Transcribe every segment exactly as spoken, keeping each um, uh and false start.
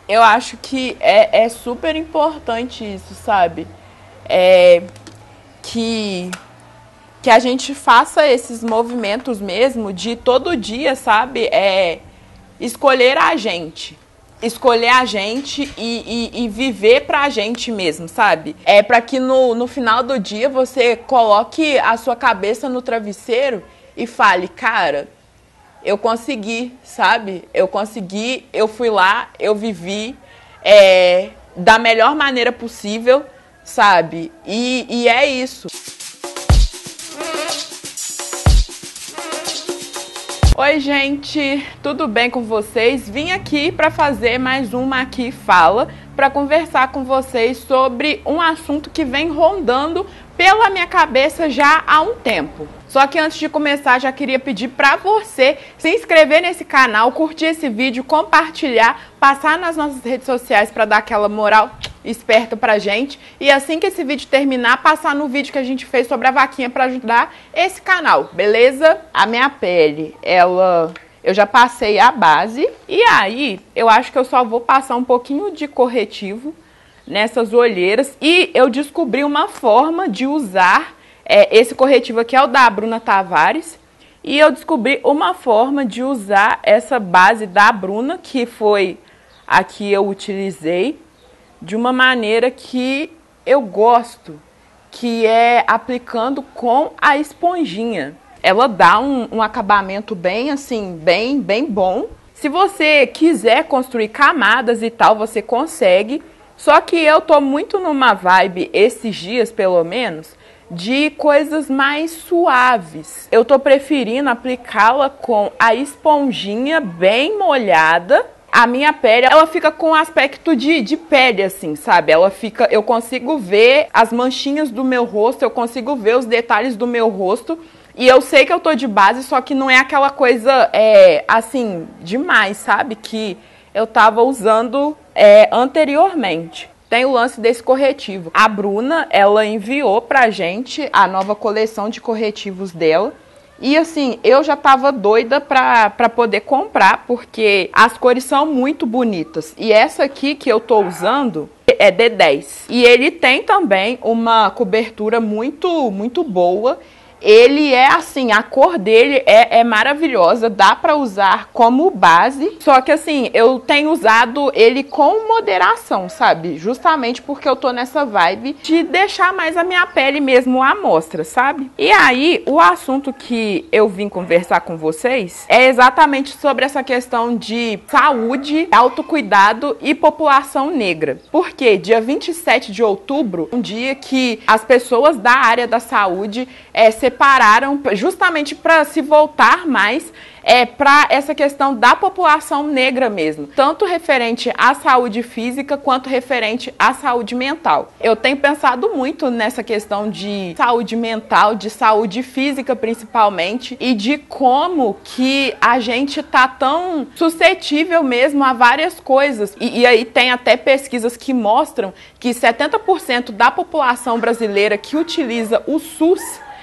Eu acho que é, é super importante isso, sabe? É, que, que a gente faça esses movimentos mesmo de todo dia, sabe? É, escolher a gente. Escolher a gente e, e, e viver pra gente mesmo, sabe? É pra que no, no final do dia você coloque a sua cabeça no travesseiro e fale, cara, eu consegui, sabe? Eu consegui, eu fui lá, eu vivi é, da melhor maneira possível, sabe? E, e é isso. Oi, gente, tudo bem com vocês? Vim aqui para fazer mais uma Aqui Fala, para conversar com vocês sobre um assunto que vem rondando pela minha cabeça já há um tempo. Só que antes de começar, já queria pedir para você se inscrever nesse canal, curtir esse vídeo, compartilhar, passar nas nossas redes sociais para dar aquela moral esperta pra gente. E assim que esse vídeo terminar, passar no vídeo que a gente fez sobre a vaquinha para ajudar esse canal, beleza? A minha pele, ela... eu já passei a base e aí eu acho que eu só vou passar um pouquinho de corretivo nessas olheiras. E eu descobri uma forma de usar é, esse corretivo aqui, é o da Bruna Tavares. E eu descobri uma forma de usar essa base da Bruna, que foi a que eu utilizei, de uma maneira que eu gosto, que é aplicando com a esponjinha. Ela dá um, um acabamento bem assim, bem, bem bom. Se você quiser construir camadas e tal, você consegue. Só que eu tô muito numa vibe, esses dias pelo menos, de coisas mais suaves. Eu tô preferindo aplicá-la com a esponjinha bem molhada. A minha pele, ela fica com aspecto de, de pele, assim, sabe? Ela fica, eu consigo ver as manchinhas do meu rosto, eu consigo ver os detalhes do meu rosto. E eu sei que eu tô de base, só que não é aquela coisa, é, assim, demais, sabe? Que eu tava usando é, anteriormente. Tem o lance desse corretivo. A Bruna, ela enviou pra gente a nova coleção de corretivos dela. E assim, eu já tava doida pra, pra poder comprar, porque as cores são muito bonitas. E essa aqui que eu tô usando é D dez. E ele tem também uma cobertura muito, muito boa. Ele é assim, a cor dele é, é maravilhosa, dá pra usar como base. Só que assim, eu tenho usado ele com moderação, sabe? Justamente porque eu tô nessa vibe de deixar mais a minha pele mesmo à mostra, sabe? E aí, o assunto que eu vim conversar com vocês é exatamente sobre essa questão de saúde, autocuidado e população negra. Porque dia vinte e sete de outubro, um dia que as pessoas da área da saúde é, separaram justamente para se voltar mais é, para essa questão da população negra mesmo, tanto referente à saúde física quanto referente à saúde mental. Eu tenho pensado muito nessa questão de saúde mental, de saúde física principalmente, e de como que a gente tá tão suscetível mesmo a várias coisas. E, e aí tem até pesquisas que mostram que setenta por cento da população brasileira que utiliza o SUS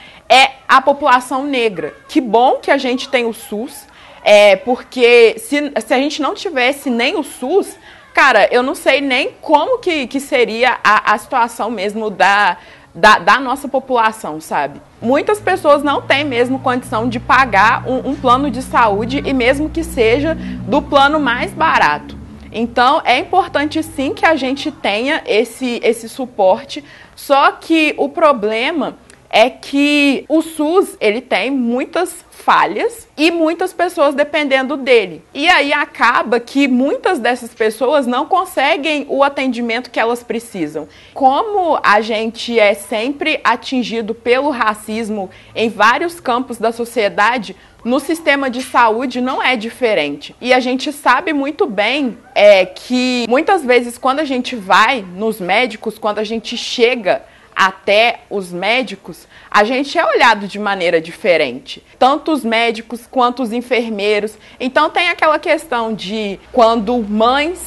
é a população negra. Que bom que a gente tem o SUS, é, porque se, se a gente não tivesse nem o SUS, cara, eu não sei nem como que, que seria a, a situação mesmo da, da, da nossa população, sabe? Muitas pessoas não têm mesmo condição de pagar um, um plano de saúde, e mesmo que seja do plano mais barato. Então, é importante sim que a gente tenha esse, esse suporte, só que o problema é que o SUS, ele tem muitas falhas e muitas pessoas dependendo dele. E aí acaba que muitas dessas pessoas não conseguem o atendimento que elas precisam. Como a gente é sempre atingido pelo racismo em vários campos da sociedade, no sistema de saúde não é diferente. E a gente sabe muito bem é, que muitas vezes quando a gente vai nos médicos, quando a gente chega até os médicos, a gente é olhado de maneira diferente. Tanto os médicos quanto os enfermeiros. Então tem aquela questão de quando mães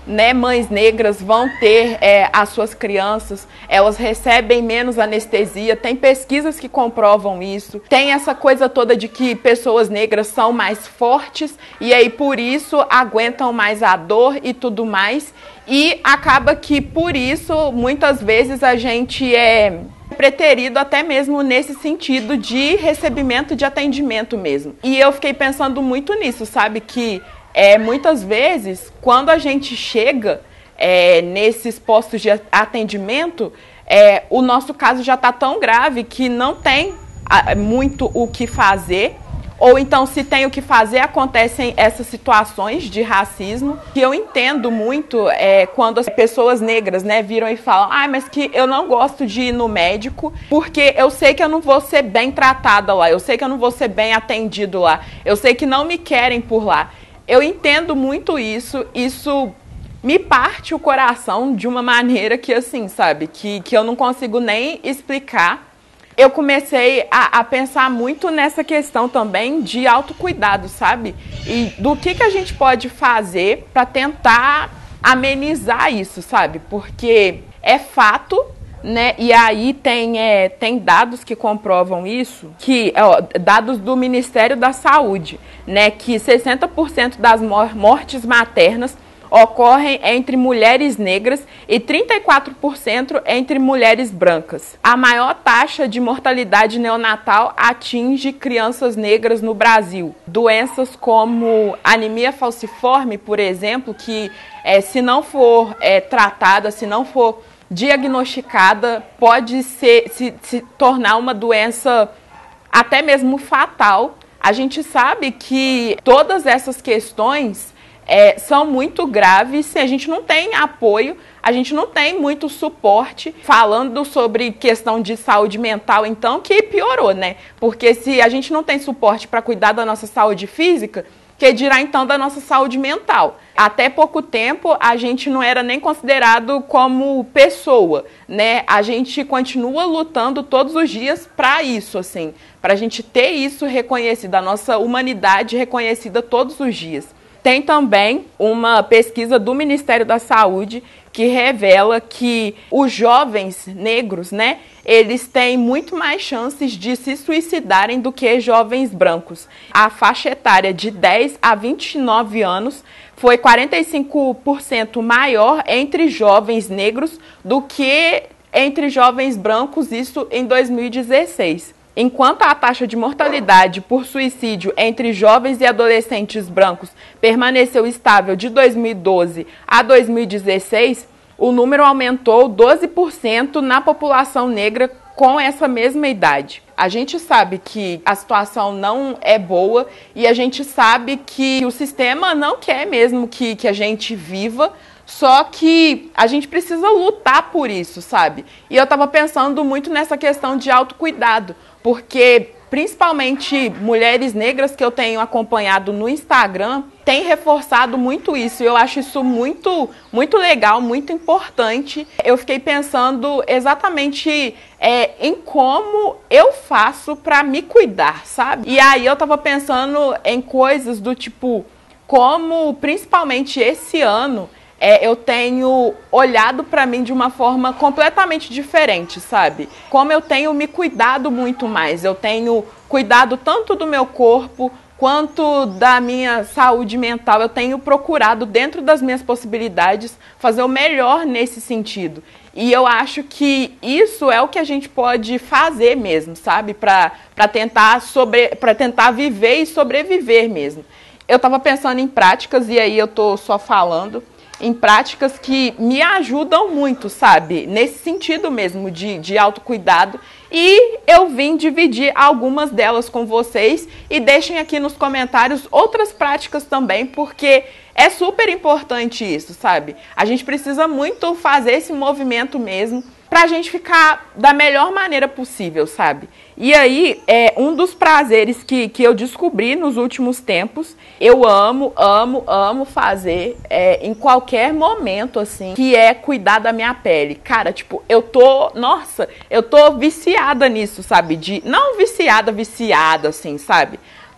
né, mães negras vão ter é, as suas crianças, elas recebem menos anestesia, tem pesquisas que comprovam isso, tem essa coisa toda de que pessoas negras são mais fortes e aí por isso aguentam mais a dor e tudo mais, e acaba que por isso muitas vezes a gente é preterido até mesmo nesse sentido de recebimento de atendimento mesmo. E eu fiquei pensando muito nisso, sabe, que é, muitas vezes quando a gente chega é, nesses postos de atendimento, é, o nosso caso já está tão grave que não tem a, muito o que fazer. Ou então, se tem o que fazer, acontecem essas situações de racismo, que eu entendo muito é, quando as pessoas negras, né, viram e falam, ah, mas que eu não gosto de ir no médico, porque eu sei que eu não vou ser bem tratada lá, eu sei que eu não vou ser bem atendido lá, eu sei que não me querem por lá. Eu entendo muito isso, isso me parte o coração de uma maneira que, assim, sabe, que, que eu não consigo nem explicar. Eu comecei a, a pensar muito nessa questão também de autocuidado, sabe? E do que, que a gente pode fazer para tentar amenizar isso, sabe? Porque é fato, né? E aí tem, é, tem dados que comprovam isso, que ó, dados do Ministério da Saúde, né? Que sessenta por cento das mortes maternas ocorrem entre mulheres negras e trinta e quatro por cento entre mulheres brancas. A maior taxa de mortalidade neonatal atinge crianças negras no Brasil. Doenças como anemia falciforme, por exemplo, que é, se não for é, tratada, se não for diagnosticada, pode ser, se, se tornar uma doença até mesmo fatal. A gente sabe que todas essas questões É, são muito graves. Se a gente não tem apoio, a gente não tem muito suporte. Falando sobre questão de saúde mental, então, que piorou, né? Porque se a gente não tem suporte para cuidar da nossa saúde física, que dirá então da nossa saúde mental? Até pouco tempo a gente não era nem considerado como pessoa, né? A gente continua lutando todos os dias para isso, assim, para a gente ter isso reconhecido, a nossa humanidade reconhecida todos os dias. Tem também uma pesquisa do Ministério da Saúde que revela que os jovens negros, né, eles têm muito mais chances de se suicidarem do que jovens brancos. A faixa etária de dez a vinte e nove anos foi quarenta e cinco por cento maior entre jovens negros do que entre jovens brancos, isso em dois mil e dezesseis. Enquanto a taxa de mortalidade por suicídio entre jovens e adolescentes brancos permaneceu estável de dois mil e doze a dois mil e dezesseis, o número aumentou doze por cento na população negra com essa mesma idade. A gente sabe que a situação não é boa e a gente sabe que o sistema não quer mesmo que, que a gente viva, só que a gente precisa lutar por isso, sabe? E eu tava pensando muito nessa questão de autocuidado, porque principalmente mulheres negras que eu tenho acompanhado no Instagram têm reforçado muito isso. Eu acho isso muito, muito legal, muito importante. Eu fiquei pensando exatamente é, em como eu faço para me cuidar, sabe? E aí eu tava pensando em coisas do tipo, como principalmente esse ano, É, eu tenho olhado para mim de uma forma completamente diferente, sabe? Como eu tenho me cuidado muito mais, eu tenho cuidado tanto do meu corpo quanto da minha saúde mental. Eu tenho procurado, dentro das minhas possibilidades, fazer o melhor nesse sentido. E eu acho que isso é o que a gente pode fazer mesmo, sabe? Para para tentar, sobre, para tentar viver e sobreviver mesmo. Eu estava pensando em práticas, e aí eu tô só falando, em práticas que me ajudam muito, sabe? Nesse sentido mesmo de, de autocuidado. E eu vim dividir algumas delas com vocês. E deixem aqui nos comentários outras práticas também, porque é super importante isso, sabe? A gente precisa muito fazer esse movimento mesmo pra gente ficar da melhor maneira possível, sabe? E aí, é um dos prazeres que, que eu descobri nos últimos tempos, eu amo, amo, amo fazer é, em qualquer momento, assim, que é cuidar da minha pele. Cara, tipo, eu tô, nossa, eu tô viciada nisso, sabe? De, não viciada, viciada, assim, sabe?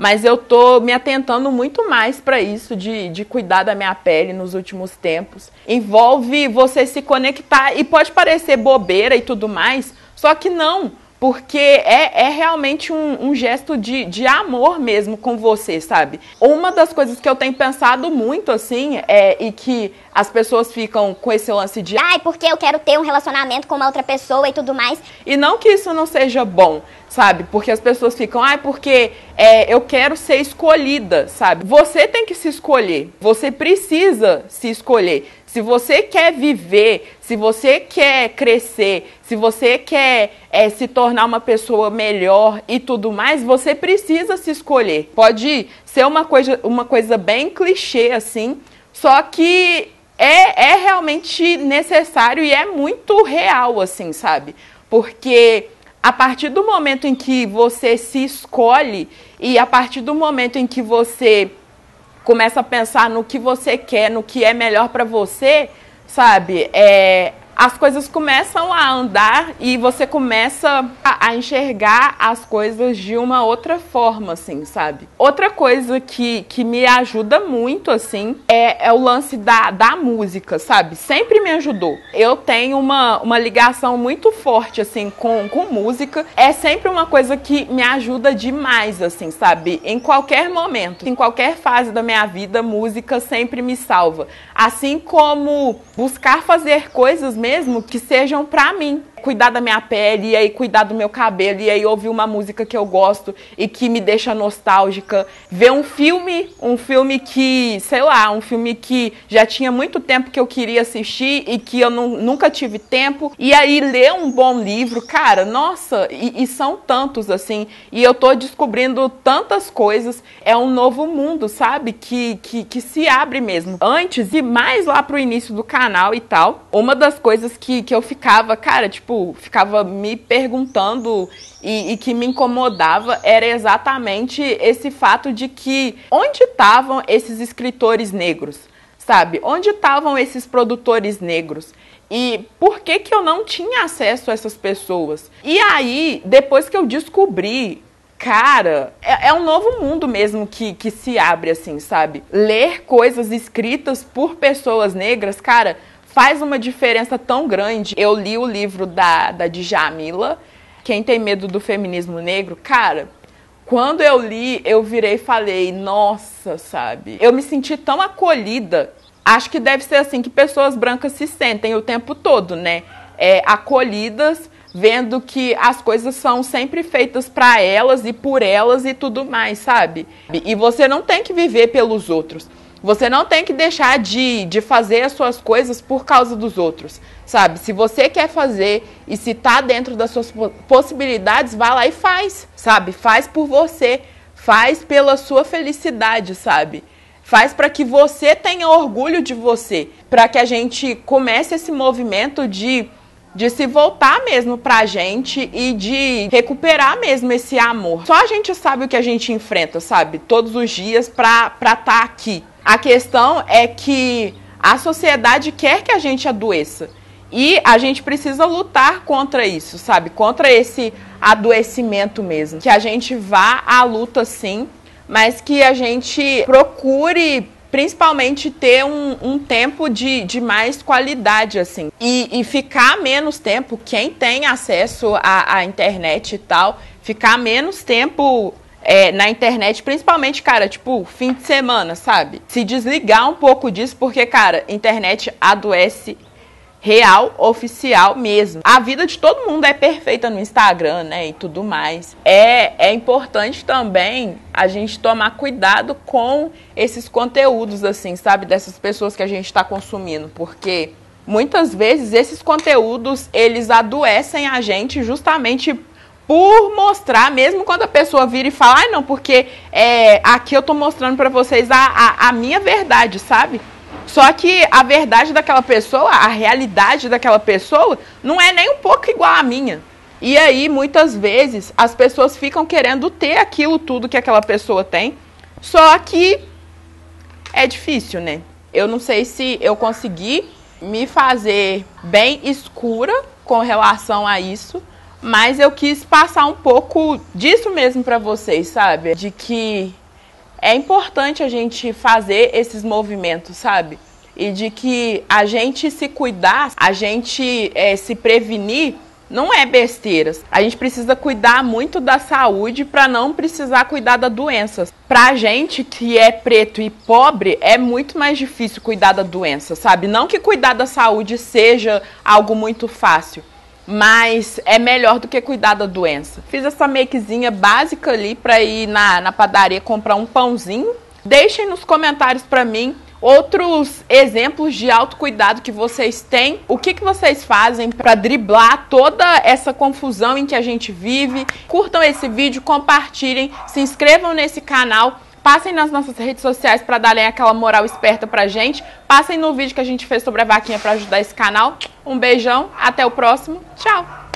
mas eu tô me atentando muito mais para isso de, de cuidar da minha pele nos últimos tempos. Envolve você se conectar e pode parecer bobeira e tudo mais, só que não. Porque é, é realmente um, um gesto de, de amor mesmo com você, sabe? Uma das coisas que eu tenho pensado muito, assim, é, e que as pessoas ficam com esse lance de ai, porque eu quero ter um relacionamento com uma outra pessoa e tudo mais. E não que isso não seja bom, sabe? Porque as pessoas ficam, ai, porque é, eu quero ser escolhida, sabe? Você tem que se escolher, você precisa se escolher. Se você quer viver, se você quer crescer, se você quer é, se tornar uma pessoa melhor e tudo mais, você precisa se escolher. Pode ser uma coisa, uma coisa bem clichê assim, só que é, é realmente necessário e é muito real, assim, sabe? Porque a partir do momento em que você se escolhe e a partir do momento em que você começa a pensar no que você quer, no que é melhor para você, sabe? É, as coisas começam a andar e você começa a, a enxergar as coisas de uma outra forma, assim, sabe? Outra coisa que, que me ajuda muito, assim, é, é o lance da, da música, sabe? Sempre me ajudou. Eu tenho uma, uma ligação muito forte, assim, com, com música. É sempre uma coisa que me ajuda demais, assim, sabe? Em qualquer momento, em qualquer fase da minha vida, música sempre me salva. Assim como buscar fazer coisas mesmo que sejam pra mim. Cuidar da minha pele, e aí cuidar do meu cabelo, e aí ouvir uma música que eu gosto e que me deixa nostálgica. Ver um filme, um filme que, sei lá, um filme que já tinha muito tempo que eu queria assistir e que eu não, nunca tive tempo. E aí ler um bom livro, cara, nossa, e, e são tantos, assim. E eu tô descobrindo tantas coisas. É um novo mundo, sabe? Que, que, que se abre mesmo. Antes, e mais lá pro início do canal e tal, uma das coisas que, que eu ficava, cara, tipo, ficava me perguntando e, e que me incomodava era exatamente esse fato de que onde estavam esses escritores negros, sabe? Onde estavam esses produtores negros? E por que que eu não tinha acesso a essas pessoas? E aí, depois que eu descobri, cara, é, é um novo mundo mesmo que, que se abre, assim, sabe? Ler coisas escritas por pessoas negras, cara, faz uma diferença tão grande. Eu li o livro da, da Djamila, Quem Tem Medo do Feminismo Negro. Cara, quando eu li, eu virei e falei, nossa, sabe? Eu me senti tão acolhida. Acho que deve ser assim que pessoas brancas se sentem o tempo todo, né? É, acolhidas, vendo que as coisas são sempre feitas para elas e por elas e tudo mais, sabe? E você não tem que viver pelos outros. Você não tem que deixar de, de fazer as suas coisas por causa dos outros, sabe? Se você quer fazer e se tá dentro das suas possibilidades, vá lá e faz, sabe? Faz por você, faz pela sua felicidade, sabe? Faz para que você tenha orgulho de você, para que a gente comece esse movimento de, de se voltar mesmo pra gente e de recuperar mesmo esse amor. Só a gente sabe o que a gente enfrenta, sabe? Todos os dias pra estar tá aqui. A questão é que a sociedade quer que a gente adoeça e a gente precisa lutar contra isso, sabe? Contra esse adoecimento mesmo. Que a gente vá à luta sim, mas que a gente procure principalmente ter um, um tempo de, de mais qualidade, assim. E, e ficar menos tempo, quem tem acesso à, à internet e tal, ficar menos tempo... É, na internet, principalmente, cara, tipo, fim de semana, sabe? Se desligar um pouco disso, porque, cara, internet adoece real, oficial mesmo. A vida de todo mundo é perfeita no Instagram, né, e tudo mais. É, é importante também a gente tomar cuidado com esses conteúdos, assim, sabe? Dessas pessoas que a gente tá consumindo, porque muitas vezes esses conteúdos, eles adoecem a gente justamente por mostrar, mesmo quando a pessoa vira e fala, ah, não, porque é, aqui eu tô mostrando pra vocês a, a, a minha verdade, sabe? Só que a verdade daquela pessoa, a realidade daquela pessoa, não é nem um pouco igual à minha. E aí, muitas vezes, as pessoas ficam querendo ter aquilo tudo que aquela pessoa tem, só que é difícil, né? Eu não sei se eu consegui me fazer bem escura com relação a isso, mas eu quis passar um pouco disso mesmo para vocês, sabe? De que é importante a gente fazer esses movimentos, sabe? E de que a gente se cuidar, a gente é, se prevenir, não é besteiras. A gente precisa cuidar muito da saúde para não precisar cuidar das doenças. Pra gente que é preto e pobre, é muito mais difícil cuidar da doença, sabe? Não que cuidar da saúde seja algo muito fácil, mas é melhor do que cuidar da doença. Fiz essa makezinha básica ali para ir na, na padaria comprar um pãozinho. Deixem nos comentários para mim outros exemplos de autocuidado que vocês têm. O que, que vocês fazem para driblar toda essa confusão em que a gente vive. Curtam esse vídeo, compartilhem, se inscrevam nesse canal. Passem nas nossas redes sociais para darem aquela moral esperta pra gente. Passem no vídeo que a gente fez sobre a vaquinha para ajudar esse canal. Um beijão, até o próximo. Tchau!